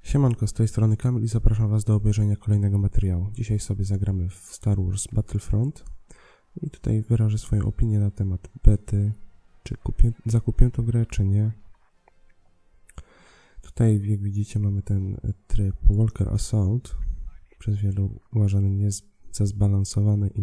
Siemanko, z tej strony Kamil i zapraszam Was do obejrzenia kolejnego materiału. Dzisiaj sobie zagramy w Star Wars Battlefront i tutaj wyrażę swoją opinię na temat bety, czy zakupię tą grę, czy nie. Tutaj, jak widzicie, mamy ten tryb Walker Assault, przez wielu uważany za zbalansowany i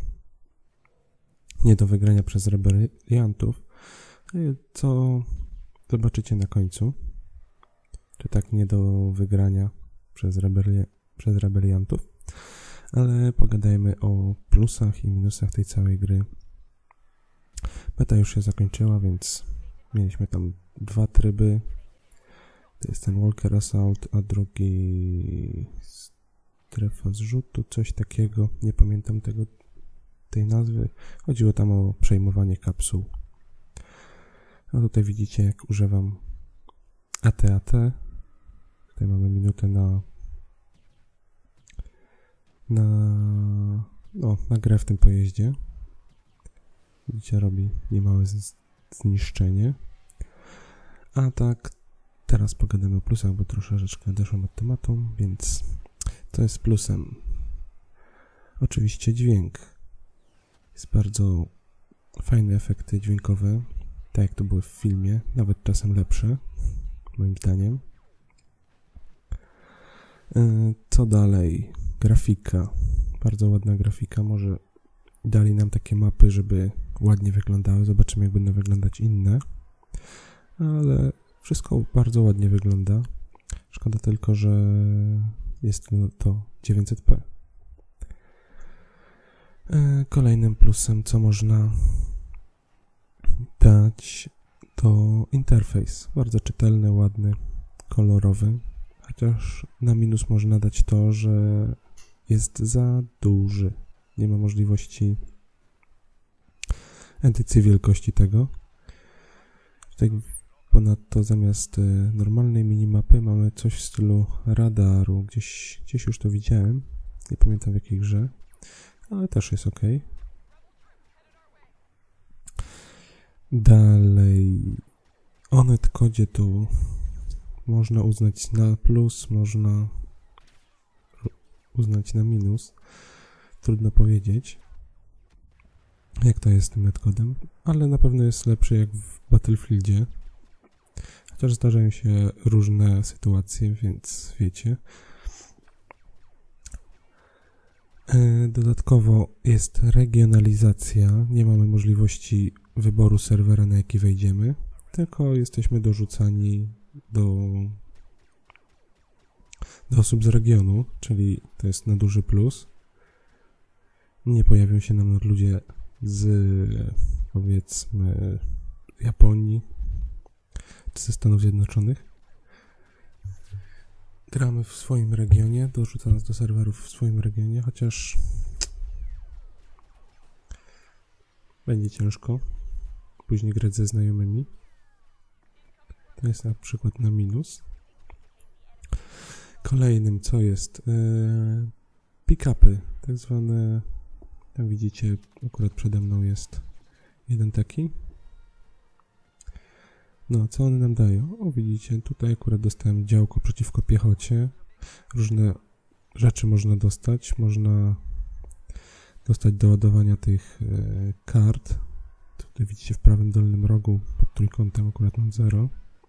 nie do wygrania przez rebeliantów, co zobaczycie na końcu. Czy tak nie do wygrania przez rebeliantów, ale pogadajmy o plusach i minusach tej całej gry. Beta już się zakończyła, więc mieliśmy tam dwa tryby. To jest ten Walker Assault, a drugi strefa zrzutu, coś takiego, nie pamiętam tej nazwy. Chodziło tam o przejmowanie kapsuł. A tutaj widzicie, jak używam AT-AT. Tutaj mamy minutę na grę w tym pojeździe. Widzicie, robi niemałe zniszczenie. A tak, teraz pogadamy o plusach, bo troszeczkę odeszłem od tematu, więc to jest plusem. Oczywiście dźwięk. Jest bardzo fajne efekty dźwiękowe, tak jak to były w filmie, nawet czasem lepsze, moim zdaniem. Co dalej? Grafika. Bardzo ładna grafika. Może dali nam takie mapy, żeby ładnie wyglądały. Zobaczymy, jak będą wyglądać inne. Ale wszystko bardzo ładnie wygląda. Szkoda tylko, że jest to 900p. Kolejnym plusem, co można dać, to interfejs. Bardzo czytelny, ładny, kolorowy. Chociaż na minus można dać to, że jest za duży. Nie ma możliwości edycji wielkości tego. Tutaj ponadto zamiast normalnej minimapy mamy coś w stylu radaru. Gdzieś już to widziałem. Nie pamiętam w jakiej grze, ale też jest ok. Dalej. Onet kodzie tu można uznać na plus, można uznać na minus. Trudno powiedzieć, jak to jest z tym netcodem, ale na pewno jest lepszy jak w Battlefieldzie. Chociaż zdarzają się różne sytuacje, więc wiecie. Dodatkowo jest regionalizacja. Nie mamy możliwości wyboru serwera, na jaki wejdziemy, tylko jesteśmy dorzucani do osób z regionu, czyli to jest na duży plus. Nie pojawią się nam ludzie z, powiedzmy, Japonii czy ze Stanów Zjednoczonych. Gramy w swoim regionie, dorzuca nas do serwerów w swoim regionie, chociaż będzie ciężko później grać ze znajomymi. To jest na przykład na minus. Kolejnym, co jest? Pick-upy, tak zwane. Tam widzicie, akurat przede mną jest jeden taki. No, co one nam dają? O, widzicie, tutaj akurat dostałem działko przeciwko piechocie. Różne rzeczy można dostać. Można dostać do ładowania tych kart. Tutaj widzicie w prawym dolnym rogu pod trójkątem akurat mam 0.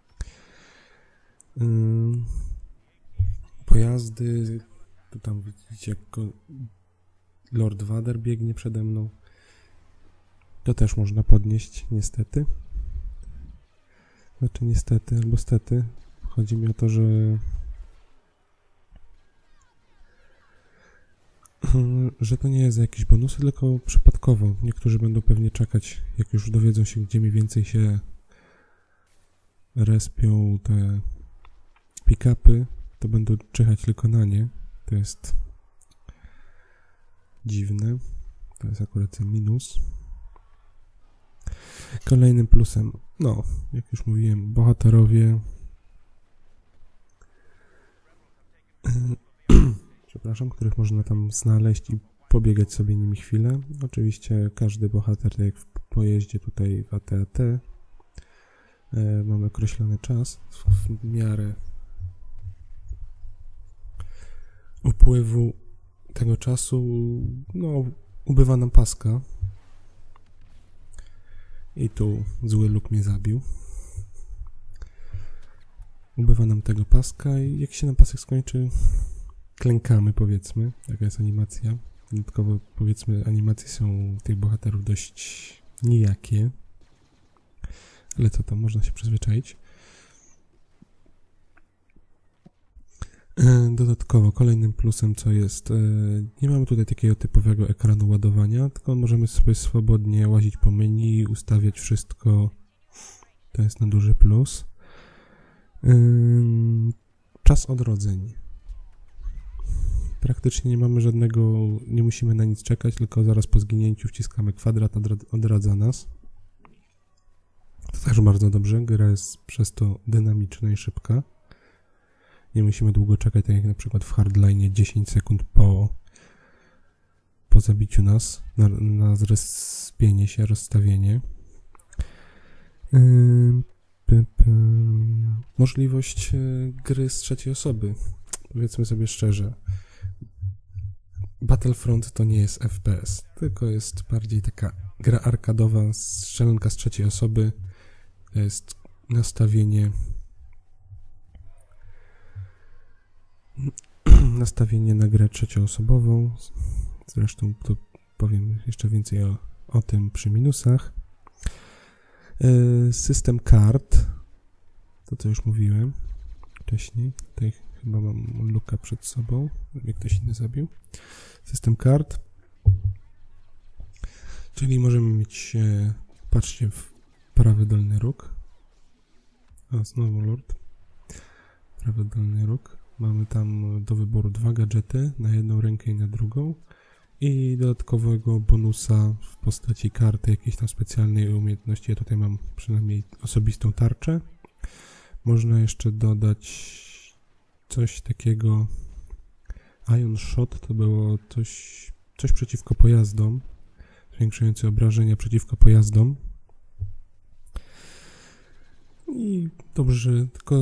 Pojazdy, tu tam widzicie, jak Lord Vader biegnie przede mną. To też można podnieść, niestety. Znaczy niestety, albo stety. Chodzi mi o to, że to nie jest za jakieś bonusy, tylko przypadkowo. Niektórzy będą pewnie czekać, jak już dowiedzą się, gdzie mniej więcej się respią te pick-upy, to będą czyhać tylko na nie. To jest dziwne. To jest akurat ten minus. Kolejnym plusem, no, jak już mówiłem, bohaterowie. Przepraszam, których można tam znaleźć i pobiegać sobie nimi chwilę. Oczywiście każdy bohater, tak jak w pojeździe tutaj w AT-AT, mamy określony czas w miarę upływu tego czasu, no, ubywa nam paska. I tu zły luk mnie zabił. Ubywa nam tego paska i jak się nam pasek skończy, klękamy, powiedzmy. Taka jest animacja. Dodatkowo, powiedzmy, animacje są tych bohaterów dość nijakie. Ale co tam, można się przyzwyczaić. Dodatkowo kolejnym plusem co jest, nie mamy tutaj takiego typowego ekranu ładowania, tylko możemy sobie swobodnie łazić po menu, ustawiać wszystko, to jest na duży plus. Czas odrodzeń. Praktycznie nie mamy żadnego, nie musimy na nic czekać, tylko zaraz po zginięciu wciskamy kwadrat, odradza nas. To też bardzo dobrze, gra jest przez to dynamiczna i szybka. Nie musimy długo czekać, tak jak na przykład w Hardline 10 sekund po zabiciu nas, na zrespienie się, rozstawienie. Możliwość gry z trzeciej osoby. Powiedzmy sobie szczerze, Battlefront to nie jest FPS, tylko jest bardziej taka gra arkadowa, strzelanka z trzeciej osoby. To jest nastawienie na grę trzecioosobową. Zresztą to powiem jeszcze więcej o tym przy minusach. System kart, to co już mówiłem wcześniej. Tutaj chyba mam luka przed sobą, mnie ktoś inny zabił. System kart, czyli możemy mieć, patrzcie, w prawy dolny róg. A znowu Lord. Prawy dolny róg. Mamy tam do wyboru 2 gadżety, na jedną rękę i na drugą. I dodatkowego bonusa w postaci karty jakiejś tam specjalnej umiejętności. Ja tutaj mam przynajmniej osobistą tarczę. Można jeszcze dodać coś takiego. Ion Shot to było coś przeciwko pojazdom. Zwiększające obrażenia przeciwko pojazdom. I dobrze, tylko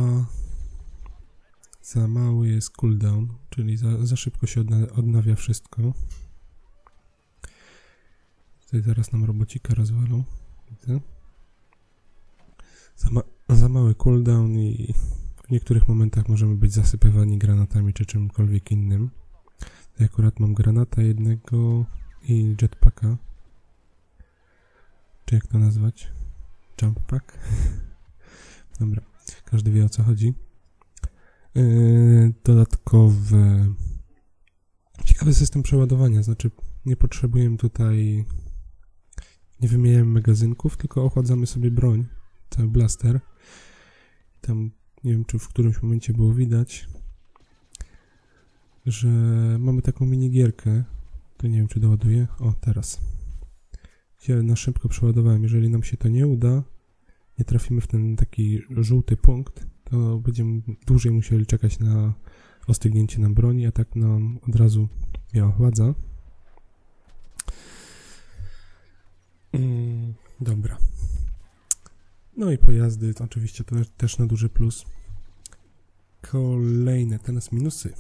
za mały jest cooldown, czyli za szybko się odnawia wszystko. Tutaj zaraz nam robocika rozwalą. Widzę. Za mały cooldown i w niektórych momentach możemy być zasypywani granatami czy czymkolwiek innym. Ja akurat mam granata jednego i jetpacka. Czy jak to nazwać? Jump pack? Dobra, każdy wie o co chodzi. Dodatkowy ciekawy system przeładowania, znaczy nie potrzebujemy tutaj, nie wymieniamy magazynków, tylko ochładzamy sobie broń, cały blaster. Tam nie wiem, czy w którymś momencie było widać, że mamy taką minigierkę, to nie wiem, czy doładuję, o teraz, gdzie na szybko przeładowałem. Jeżeli nam się to nie uda, nie trafimy w ten taki żółty punkt, to będziemy dłużej musieli czekać na ostygnięcie nam broni, a tak nam od razu ją ochładza. Dobra. No i pojazdy, to oczywiście to też na duży plus. Kolejne teraz minusy.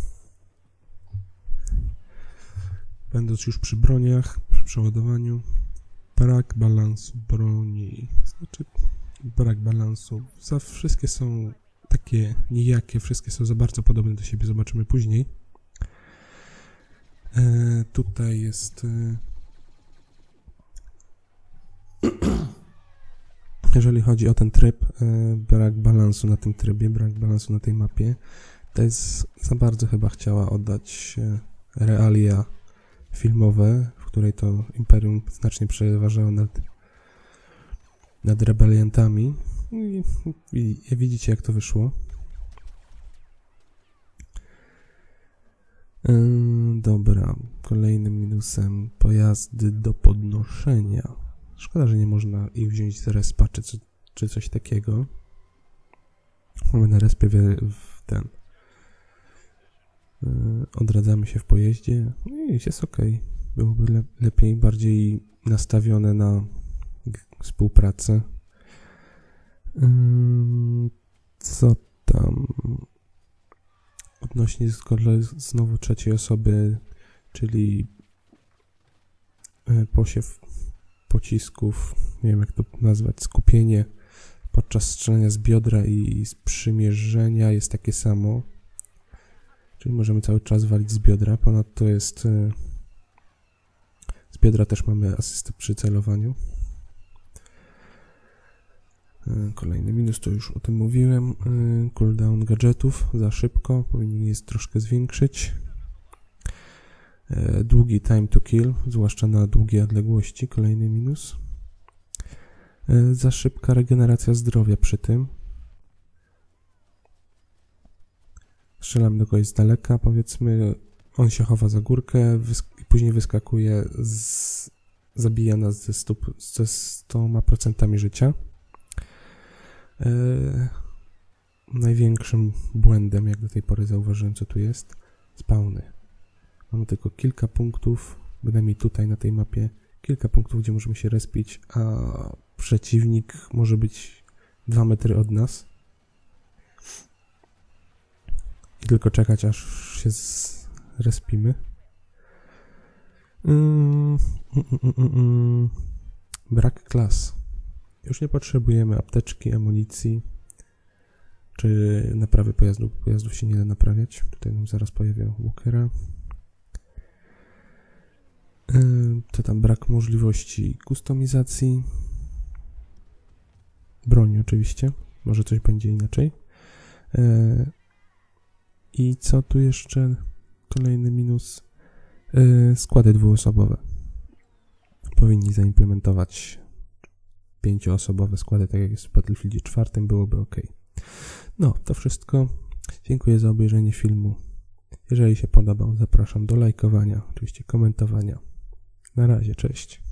Będąc już przy broniach, przy przeładowaniu, brak balansu broni, znaczy brak balansu. Wszystkie są takie nijakie, wszystkie są za bardzo podobne do siebie, zobaczymy później. Tutaj jest jeżeli chodzi o ten tryb, brak balansu na tym trybie, brak balansu na tej mapie, to jest za bardzo chyba chciała oddać realia filmowe, w której to Imperium znacznie przeważało nad rebeliantami. I widzicie, jak to wyszło. Dobra, kolejnym minusem pojazdy do podnoszenia. Szkoda, że nie można ich wziąć z respa czy coś takiego. Mamy na respie w ten. Odradzamy się w pojeździe. I jest ok. Byłoby lepiej, bardziej nastawione na współpracę. Co tam? odnośnie z kolei znowu trzeciej osoby, czyli posiew pocisków, nie wiem jak to nazwać, skupienie podczas strzelania z biodra i sprzymierzenia jest takie samo, czyli możemy cały czas walić z biodra. Ponadto jest z biodra też mamy asystę przy celowaniu. Kolejny minus, to już o tym mówiłem. Cooldown gadżetów za szybko, powinien jest troszkę zwiększyć. Długi time to kill, zwłaszcza na długie odległości, kolejny minus. Za szybka regeneracja zdrowia przy tym. Strzelam do kogoś z daleka, powiedzmy, on się chowa za górkę i później wyskakuje, zabija nas ze 100% życia. Największym błędem, jak do tej pory zauważyłem, co tu jest, spawny. Mamy tylko kilka punktów, bynajmniej tutaj na tej mapie, kilka punktów, gdzie możemy się respić, a przeciwnik może być 2 metry od nas. I tylko czekać, aż się zrespimy. Brak klas. Już nie potrzebujemy apteczki, amunicji, czy naprawy pojazdów. Pojazdów się nie da naprawiać. Tutaj nam zaraz pojawia walkera. To tam brak możliwości kustomizacji. Broni oczywiście. Może coś będzie inaczej. I co tu jeszcze? Kolejny minus. Składy dwuosobowe. Powinni zaimplementować 5-osobowe składy, tak jak jest w Battlefieldzie 4, byłoby ok. No, to wszystko. Dziękuję za obejrzenie filmu. Jeżeli się podobał, zapraszam do lajkowania, oczywiście komentowania. Na razie, cześć.